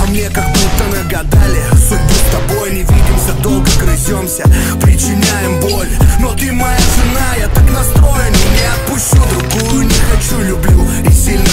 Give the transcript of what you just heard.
мне как будто нагадали судьбу с тобой не видимся, долго грыземся, причиняем боль. Но ты моя жена, я так настроен и не отпущу другую. Не хочу, люблю и сильно